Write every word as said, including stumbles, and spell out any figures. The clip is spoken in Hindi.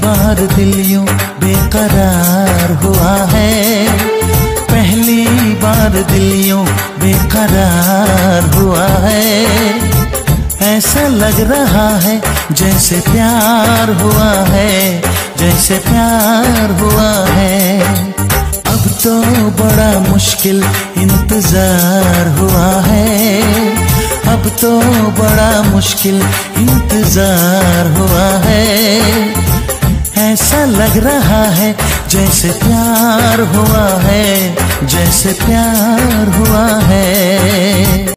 बार दिल यूं बेकरार हुआ है, पहली बार दिल यूं बेकरार हुआ है। ऐसा लग रहा है जैसे प्यार हुआ है, जैसे प्यार हुआ है। अब तो बड़ा मुश्किल इंतजार हुआ है, अब तो बड़ा मुश्किल इंतजार हुआ है। ऐसा लग रहा है जैसे प्यार हुआ है, जैसे प्यार हुआ है।